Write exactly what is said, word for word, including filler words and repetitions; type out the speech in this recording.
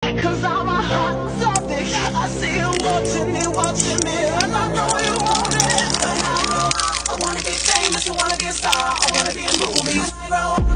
Cause I'm a hot topic. I see you watching me, watching me, and I know you want it. And I know I wanna be famous, you wanna be a star, I wanna be a movie.